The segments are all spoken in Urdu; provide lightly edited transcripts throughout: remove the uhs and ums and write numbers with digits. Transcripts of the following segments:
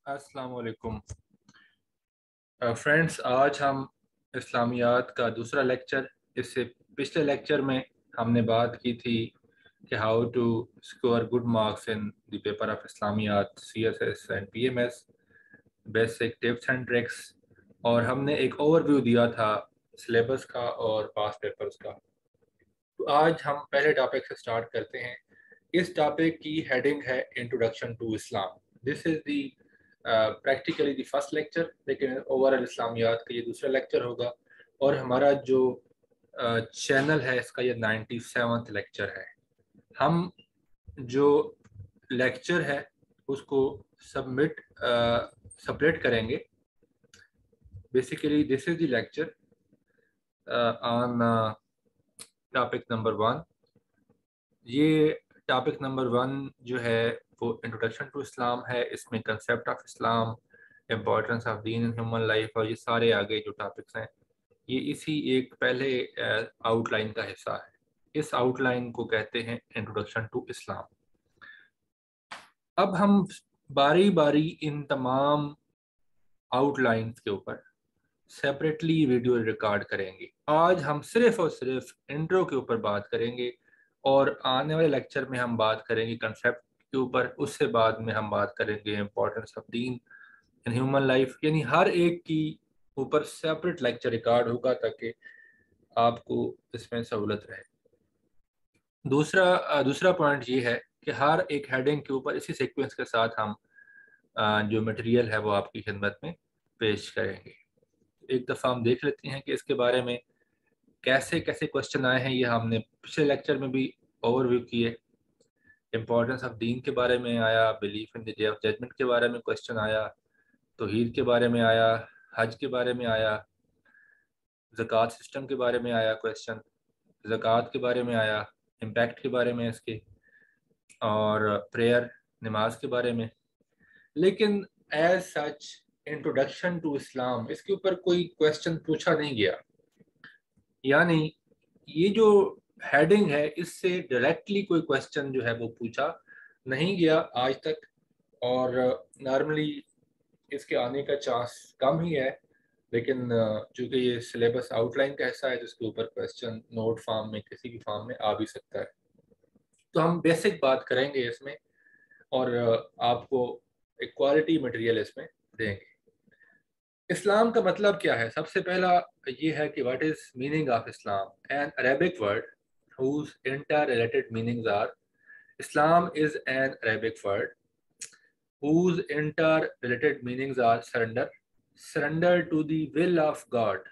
अस्सलाम वालेकुम फ्रेंड्स। आज हम इस्लामियात का दूसरा लेक्चर, इससे पिछले लेक्चर में हमने बात की थी कि how to score good marks in the paper of Islamiyat CSS and PMS, basic tips and tricks, और हमने एक ओवरव्यू दिया था सिलेबस का और पास पेपर्स का। तो आज हम पहले टॉपिक से स्टार्ट करते हैं। इस टॉपिक की हेडिंग है introduction to Islam. This is the practically the first lecture, लेकिन ओवरऑल इस्लामियात का ये दूसरा लेक्चर होगा। और हमारा जो चैनल है इसका ये 97वां लेक्चर है। हम जो लेक्चर है उसको सेपरेट करेंगे। Basically this is the lecture on topic number 1। ये टॉपिक नंबर 1 जो है वो इंट्रोडक्शन टू इस्लाम है। इसमें concept of Islam, importance of दीन इन ह्यूमन लाइफ, और ये सारे आगे जो टॉपिक्स हैं ये इसी एक पहले आउटलाइन का हिस्सा है। इस आउटलाइन को कहते हैं इंट्रोडक्शन टू इस्लाम। अब हम बारी बारी इन तमाम आउटलाइंस के ऊपर सेपरेटली वीडियो रिकॉर्ड करेंगे। आज हम सिर्फ और सिर्फ इंट्रो के ऊपर बात करेंगे, और आने वाले लेक्चर में हम बात करेंगे कंसेप्ट के ऊपर। उससे बाद में हम बात करेंगे इम्पोर्टेंस ऑफ दीन इन ह्यूमन लाइफ। यानी हर एक की ऊपर सेपरेट लेक्चर रिकॉर्ड होगा ताकि आपको इसमें सहूलत रहे। दूसरा पॉइंट ये है कि हर एक हेडिंग के ऊपर इसी सीक्वेंस के साथ हम जो मटेरियल है वो आपकी खिदमत में पेश करेंगे। एक दफ़ा हम देख लेते हैं कि इसके बारे में कैसे कैसे क्वेश्चन आए हैं। ये हमने पिछले लेक्चर में भी ओवरव्यू किए। इम्पोर्टेंस ऑफ दीन के बारे में आया, belief in the day of judgement के बारे में क्वेश्चन आया, तौहीद के बारे में आया, हज के बारे में आया, ज़कात सिस्टम के बारे में आया क्वेश्चन, ज़कात के बारे में आया, इम्पैक्ट के बारे में इसके, और प्रेयर नमाज के बारे में। लेकिन as such introduction to Islam इसके ऊपर कोई क्वेश्चन पूछा नहीं गया। यानी ये जो हेडिंग है इससे डायरेक्टली कोई क्वेश्चन जो है वो पूछा नहीं गया आज तक, और नॉर्मली इसके आने का चांस कम ही है। लेकिन चूंकि ये सिलेबस आउटलाइन का हिस्सा है तो इसके ऊपर क्वेश्चन नोट फॉर्म में किसी भी फॉर्म में आ भी सकता है। तो हम बेसिक बात करेंगे इसमें, और आपको एक क्वालिटी मटेरियल इसमें देंगे। इस्लाम का मतलब क्या है? सबसे पहला ये है कि what is meaning of Islam. An Arabic word whose interrelated meanings are Islam is an Arabic word whose interrelated meanings are surrender to the will of God।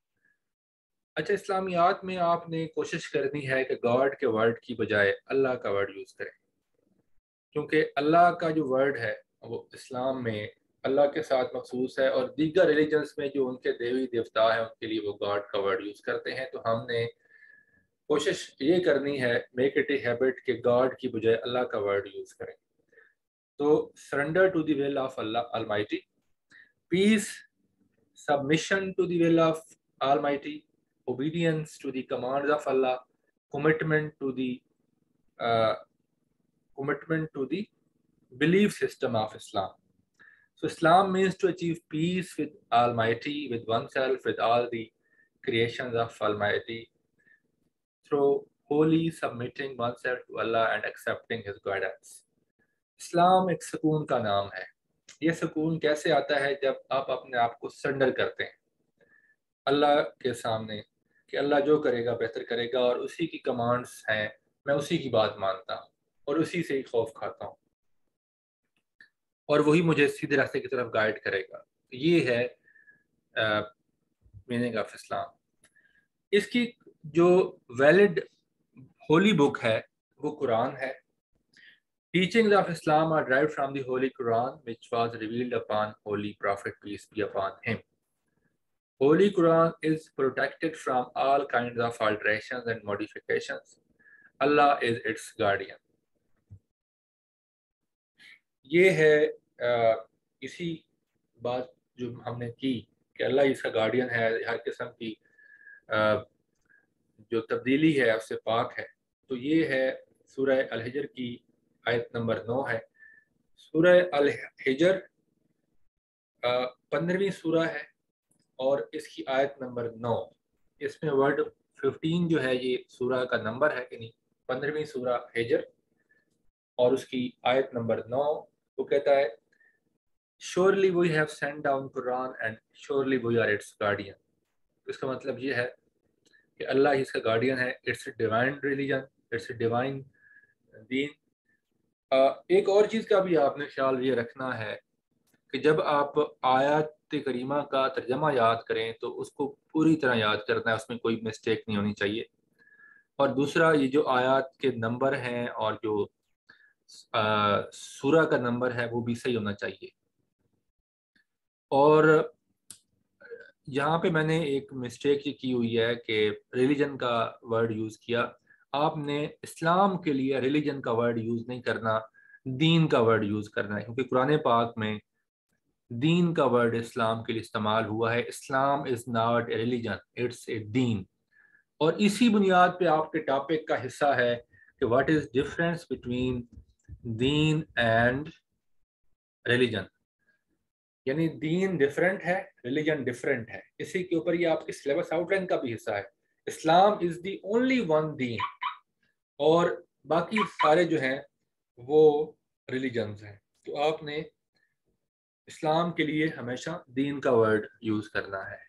अच्छा, इस्लामियात में आपने कोशिश करनी है कि गॉड के वर्ड की बजाय अल्लाह का वर्ड यूज़ करें, क्योंकि अल्लाह का जो वर्ड है वो इस्लाम में अल्लाह के साथ मखसूस है, और दीगर रिलीजन्स में जो उनके देवी देवता हैं उनके लिए वो गॉड का वर्ड यूज़ करते हैं। तो हमने कोशिश ये करनी है, मेक इट ए हैबिट, कि गॉड की बजाय अल्लाह का वर्ड यूज़ करें। तो surrender to the will of Allah almighty, peace, submission to the will of Almighty, obedience to the commands of Allah, commitment to the uh, commitment to the belief system of Islam. So Islam means to achieve peace with Almighty, with oneself, with all the creations of Almighty, through wholly submitting oneself to Allah and accepting His guidance. इस्लाम एक सुकून का नाम है। ये सुकून कैसे आता है? जब आप अपने आप को सरेंडर करते हैं अल्लाह के सामने कि अल्लाह जो करेगा बेहतर करेगा, और उसी की कमांड्स हैं, मैं उसी की बात मानता हूँ और उसी से ही खौफ खाता हूँ, और वही मुझे सीधे रास्ते की तरफ गाइड करेगा। ये है मीनिंग ऑफ इस्लाम। इसकी जो वैलिड होली बुक है वो कुरान है। Teachings of Islam are derived from the Holy Quran, which was revealed upon Holy Prophet, peace be upon him. Holy Quran is protected from all kinds of alterations and modifications. Allah is its guardian. ये है इसी बात जो हमने की कि अल्लाह इसका गार्डियन है, हर किस्म की जो तब्दीली है उससे पाक है। तो ये है सूरह अल हिजर की आयत नंबर 9 है। सूरह अल हिजर 15ویں سورہ ہے اور اس کی آیت نمبر 9. اس میں ورڈ 15 جو ہے یہ سورہ کا نمبر ہے کہ نہیں. 15ویں سورہ ہجر اور اس کی آیت نمبر 9 وہ کہتا ہے surely we have sent down Quran and surely we are its guardian. اس کا مطلب یہ ہے کہ اللہ ہی اس کا گارڈین ہے. It's a divine religion, it's a divine دین. ایک اور چیز کا بھی آپ نے خیال یہ رکھنا ہے کہ جب آپ آیات کریمہ کا ترجمہ یاد کریں تو اس کو پوری طرح یاد کرنا ہے, اس میں کوئی مسٹیک نہیں ہونی چاہیے. اور دوسرا یہ جو آیات کے نمبر ہیں اور جو سورہ کا نمبر ہے وہ بھی صحیح ہونا چاہیے. اور یہاں پہ میں نے ایک مسٹیک یہ کی ہوئی ہے کہ ریلیجن کا ورڈ یوز کیا. آپ نے اسلام کے لیے ریلیجن کا ورڈ یوز نہیں کرنا, دین کا ورڈ یوز کرنا ہے, کیونکہ قرآن پاک میں دین کا ورڈ اسلام کے لیے استعمال ہوا ہے. Islam is not a religion, it's a دین. اور اسی بنیاد پہ آپ کے ٹاپک کا حصہ ہے کہ واٹ از ڈفرینس بٹوین دین اینڈ ریلیجن. یعنی دین ڈفرینٹ ہے, ریلیجن ڈفرینٹ ہے. اسی کے اوپر یہ آپ کے سلیبس آؤٹ لائن کا بھی حصہ ہے. Islam is the only one then اور باقی سارے جو ہیں وہ ریلیجنز ہیں. تو آپ نے اسلام کے لیے ہمیشہ دین کا ورڈ یوز کرنا ہے.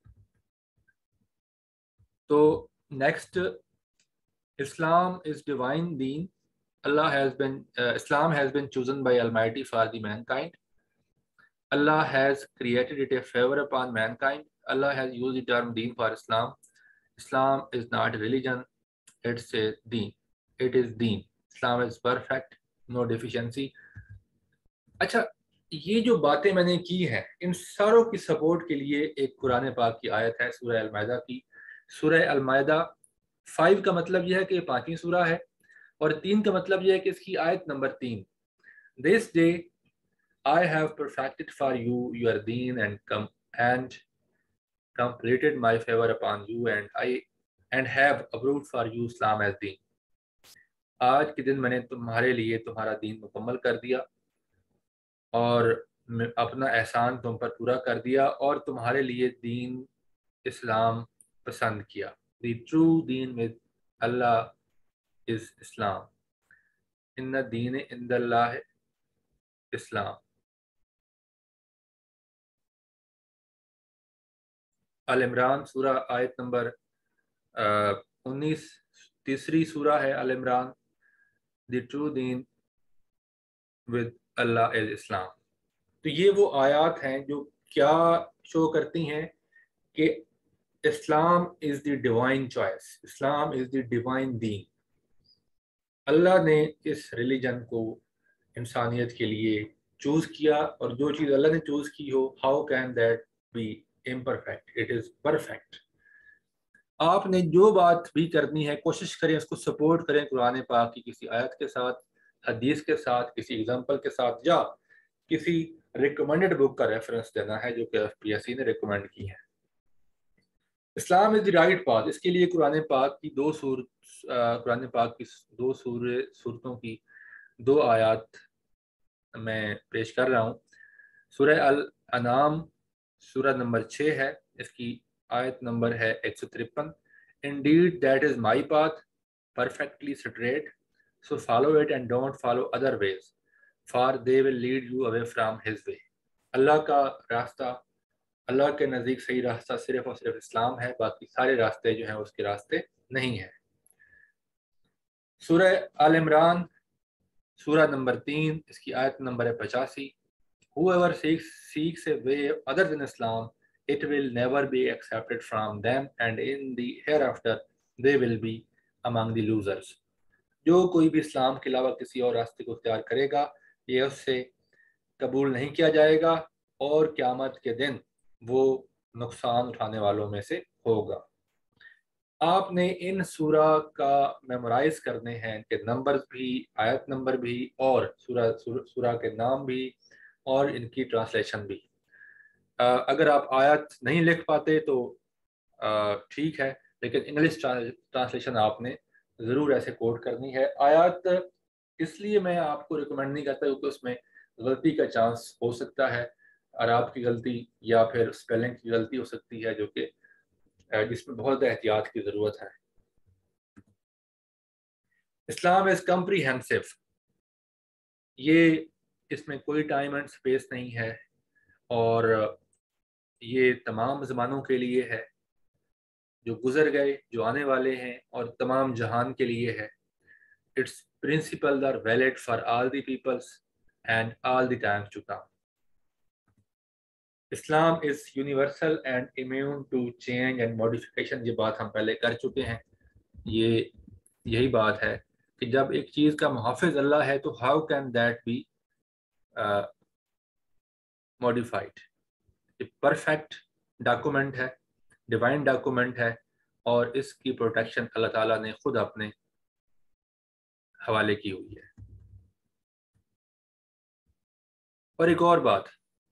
تو نیکسٹ, اسلام از ڈیوائن دین. Islam has been chosen by Almighty for the mankind. Allah has created it a favor upon mankind. Allah has used the term deen for Islam. Islam is not a religion, it's a deen. It is deen. Islam is perfect, no deficiency. اچھا, یہ جو باتیں میں نے کی ہیں ان ساروں کی سپورٹ کے لیے ایک قرآن پاک کی آیت ہے سورہ المائدہ کی. سورہ المائدہ 5 کا مطلب یہ ہے کہ یہ 5ویں سورہ ہے اور 3 کا مطلب یہ ہے کہ اس کی آیت number 3. This day I have perfected for you your deen and completed my favor upon you and have approved for you Islam as deen. آج کے دن میں نے تمہارے لیے تمہارا دین مکمل کر دیا اور اپنا احسان تم پر پورا کر دیا اور تمہارے لیے دین اسلام پسند کیا. The true deen with Allah is Islam. ان دین عند اللہ اسلام. آل عمران سورہ آیت نمبر 19, تیسری سورہ ہے آل عمران. دی ٹرو دین ود اللہ از اسلام. تو یہ وہ آیات ہیں جو کیا شو کرتی ہیں کہ Islam is the divine choice, Islam is the divine دین. اللہ نے اس ریلیجن کو انسانیت کے لیے چوز کیا اور جو چیز اللہ نے چوز کی ہو, how can that be imperfect, it is perfect. آپ نے جو بات بھی کرنی ہے کوشش کریں اس کو سپورٹ کریں قرآن پاک کی کسی آیت کے ساتھ, حدیث کے ساتھ, کسی ایگزامپل کے ساتھ, یا کسی ریکمینڈڈ بک کا ریفرنس دینا ہے جو کہ FPSC نے ریکمینڈ کی ہے. Islam is the right path. اس کے لیے قرآن پاک کی دو صورتوں کی 2 آیات میں پیش کر رہا ہوں. سورہ الانعام سورہ نمبر 6 ہے, اس کی آیت نمبر ہے 153. Indeed that is my path, perfectly straight, so follow it and don't follow other ways, for they will lead you away from his way. اللہ کا راستہ, اللہ کے نزدیک صحیح راستہ صرف اور صرف اسلام ہے, باقی سارے راستے جو ہیں اس کے راستے نہیں ہیں. سورہ آل عمران سورہ نمبر 3, اس کی آیت نمبر ہے 85. Whoever seeks a way other than Islam, it will never be accepted from them, and in the hereafter they will be among the losers. جو کوئی بھی اسلام کے علاوہ کسی اور راستے کو اختیار کرے گا یہ اس سے قبول نہیں کیا جائے گا اور قیامت کے دن وہ نقصان اٹھانے والوں میں سے ہوگا. آپ نے ان سورہ کا میمورائز کرنے ہیں کہ نمبرز بھی, آیت نمبر بھی, اور سورہ کے نام بھی اور ان کی ٹرانسلیشن بھی. اگر آپ آیت نہیں لکھ پاتے تو ٹھیک ہے, لیکن انگلش ٹرانسلیشن آپ نے ضرور ایسے کوٹ کرنی ہے. آیات اس لیے میں آپ کو ریکمینڈ نہیں کرتا کیونکہ اس میں غلطی کا چانس ہو سکتا ہے. اعراب کی غلطی یا پھر اسپیلنگ کی غلطی ہو سکتی ہے، جو کہ جس میں بہت احتیاط کی ضرورت ہے۔ اسلام از کمپریہنسو، یہ اس میں کوئی ٹائم اینڈ سپیس نہیں ہے، اور یہ تمام زمانوں کے لیے ہے، جو گزر گئے، جو آنے والے ہیں، اور تمام جہان کے لیے ہے۔ Its principles are valid for all the peoples and all the times to come. Islam is universal and immune to change and modification۔ یہ بات ہم پہلے کر چکے ہیں، یہی بات ہے کہ جب ایک چیز کا محافظ اللہ ہے تو how can that be modified؟ یہ پرفیکٹ ڈاکومنٹ ہے، ڈیوائن ڈاکومنٹ ہے، اور اس کی پروٹیکشن اللہ تعالیٰ نے خود اپنے حوالے کی ہوئی ہے۔ اور ایک اور بات،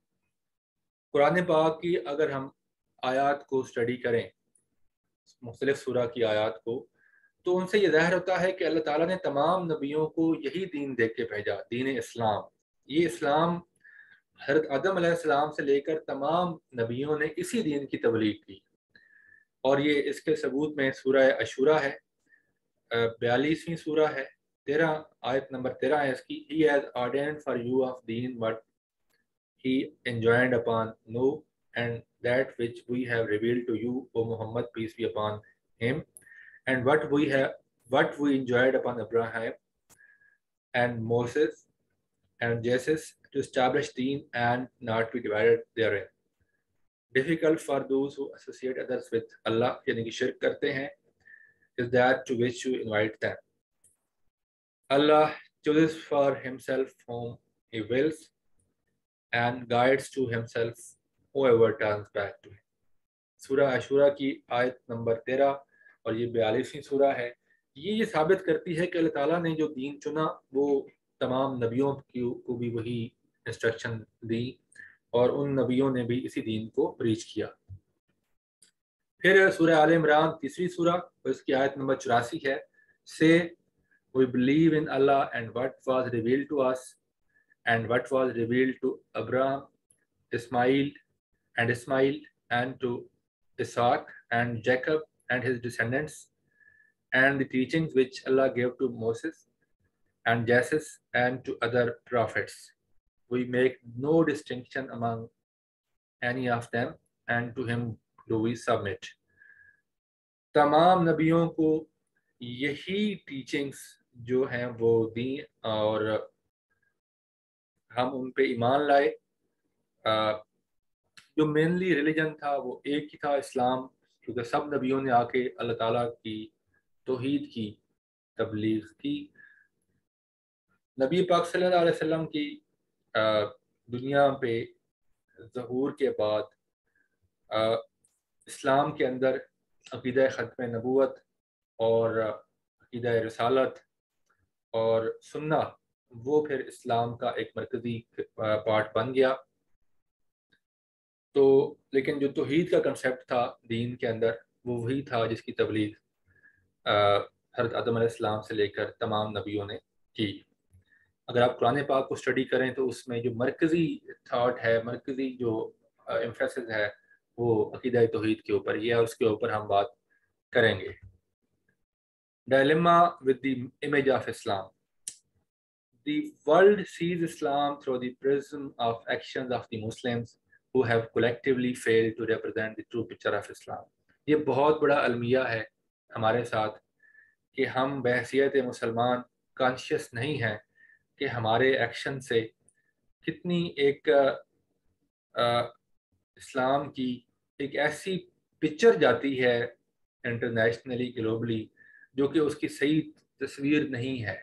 قرآن پاک کی اگر ہم آیات کو اسٹڈی کریں، مختلف سورہ کی آیات کو، تو ان سے یہ ظاہر ہوتا ہے کہ اللہ تعالیٰ نے تمام نبیوں کو یہی دین دے کے بھیجا، دین اسلام۔ یہ اسلام حضرت آدم علیہ السلام سے لے کر تمام نبیوں نے اسی دین کی تبلیغ کی، اور یہ اس کے ثبوت میں سورہ عاشورہ ہے، 42ویں سورہ ہے، 13 نمبر 13 ہے اس کی۔ He has ordained for you of deen what he enjoined upon Noah and that which we have revealed to you, O Muhammad, peace be upon him, and what we enjoined upon Abraham and Moses and Jesus, to establish deen and not be divided therein. Difficult for those who associate others with Allah، یعنی کہ شرک کرتے ہیں، is that to which you invite them. Allah chooses for himself whom he wills and guides to himself whoever turns back to him۔ سورہ عاشورہ کی آیت نمبر 13 اور یہ 42ویں سورہ ہے۔ یہ ثابت کرتی ہے کہ اللہ تعالیٰ نے جو دین چنا وہ تمام نبیوں کو بھی وہی انسٹرکشن دی، اور ان نبیوں نے بھی اسی دین کو پریچ کیا۔ پھر سورہ آل عمران 3 سورہ اور اس کی آیت نمبر 84 ہے۔ Say, we believe in Allah and what was revealed to us and what was revealed to Abraham, Ismail and to Isaac and Jacob and his descendants, and the teachings which Allah gave to Moses and Jesus and to other prophets. We make no distinction among any of them, and to him do we submit۔ تمام نبیوں کو یہی ٹیچنگز جو ہیں وہ دیں، اور ہم ان پہ ایمان لائے۔ جو مینلی ریلیجن تھا وہ ایک ہی تھا، اسلام، کیونکہ سب نبیوں نے آ کے اللہ تعالیٰ کی توحید کی تبلیغ کی۔ نبی پاک صلی اللہ علیہ وسلم کی دنیا پہ ظہور کے بعد اسلام کے اندر عقیدہ ختم نبوت اور عقیدہ رسالت اور سنہ وہ پھر اسلام کا ایک مرکزی پارٹ بن گیا۔ تو لیکن جو توحید کا کنسیپٹ تھا دین کے اندر وہ وہی تھا جس کی تبلیغ حضرت آدم علیہ السلام سے لے کر تمام نبیوں نے کی۔ اگر آپ قرآن پاک کو اسٹڈی کریں تو اس میں جو مرکزی تھاٹ ہے، مرکزی جو ایمفیسس ہے، وہ عقیدہ توحید کے اوپر یہ ہے، اس کے اوپر ہم بات کریں گے۔ Dilemma with the image of Islam. The world sees Islam through the prism of actions of the Muslims who have collectively failed to represent the true picture of Islam۔ یہ بہت بڑا المیہ ہے ہمارے ساتھ کہ ہم بحیثیت مسلمان کانشیس نہیں ہیں کہ ہمارے ایکشن سے کتنی ایک اسلام کی ایک ایسی پکچر جاتی ہے انٹرنیشنلی، گلوبلی، جو کہ اس کی صحیح تصویر نہیں ہے۔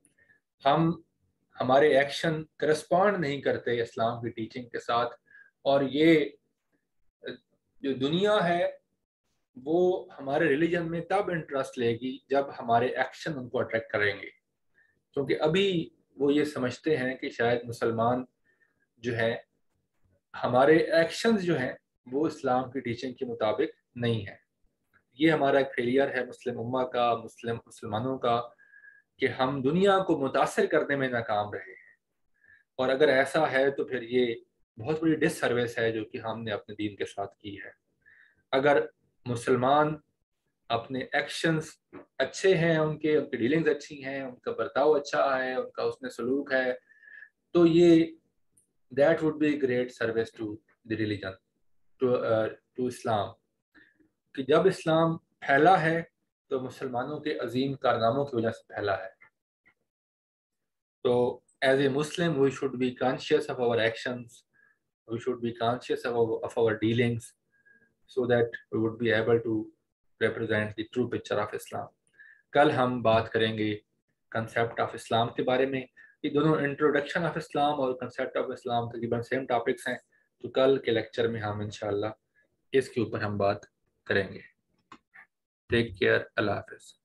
ہمارے ایکشن کرسپونڈ نہیں کرتے اسلام کی ٹیچنگ کے ساتھ، اور یہ جو دنیا ہے وہ ہمارے ریلیجن میں تب انٹرسٹ لے گی جب ہمارے ایکشن ان کو اٹریکٹ کریں گے، کیونکہ ابھی وہ یہ سمجھتے ہیں کہ شاید مسلمان جو ہیں ہمارے ایکشنز جو ہیں وہ اسلام کی ٹیچنگ کے مطابق نہیں ہیں۔ یہ ہمارا ایک فیلئر ہے مسلم امہ کا، مسلمانوں کا، کہ ہم دنیا کو متاثر کرنے میں ناکام رہے ہیں، اور اگر ایسا ہے تو پھر یہ بہت بڑی ڈس سروس ہے جو کہ ہم نے اپنے دین کے ساتھ کی ہے. اگر مسلمان اپنے ایکشنز اچھے ہیں، ان کی ڈیلنگز اچھی ہیں، ان کا برتاؤ اچھا ہے، ان کا حسن سلوک ہے، تو یہ that would be great service to the religion, to Islam. کہ جب اسلام پھیلا ہے تو مسلمانوں کے عظیم کارناموں کی وجہ سے پھیلا ہے. تو as a Muslim we should be conscious of our actions, we should be conscious of our dealings so that we would be able to represent the true picture of Islam. کل ہم بات کریں گے کنسیپٹ آف اسلام کے بارے میں. یہ دونوں انٹروڈکشن آف اسلام اور کنسیپٹ آف اسلام تقریباً سیم ٹاپکس ہیں، تو کل کے لیکچر میں ہم انشاءاللہ اس کے اوپر ہم بات کریں گے. ٹیک کیئر، اللہ حافظ.